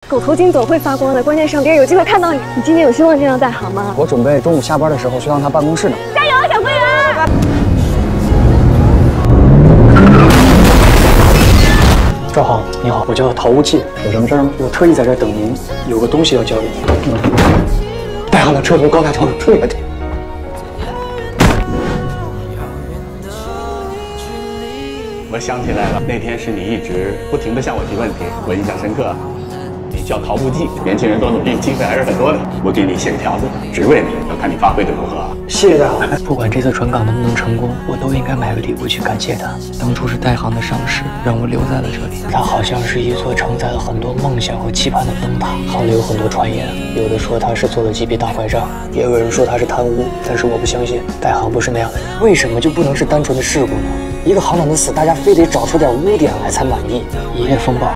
狗头金总会发光的，关键是让别人有机会看到你。你今年有希望见到戴航吗？ 我准备中午下班的时候去趟他办公室呢。 加油，小桂圆！ 赵航，你好，我叫陶无忌，有什么事吗？我特意在这等您，有个东西要交给您。戴航的车从高架桥上冲下去。 我想起来了，那天是你一直不停地向我提问题，我印象深刻。你叫陶无忌，年轻人多努力，机会还是很多的。我给你写个条子，只为你，要看你发挥的如何。 谢谢戴航。不管这次转岗能不能成功，我都应该买个礼物去感谢他。当初是戴航的赏识，让我留在了这里。它好像是一座承载了很多梦想和期盼的灯塔。行里有很多传言，有的说他是做了几笔大坏账，也有人说他是贪污，但是我不相信，戴航不是那样的人。为什么就不能是单纯的事故呢？一个行长的死，大家非得找出点污点来才满意。一夜风暴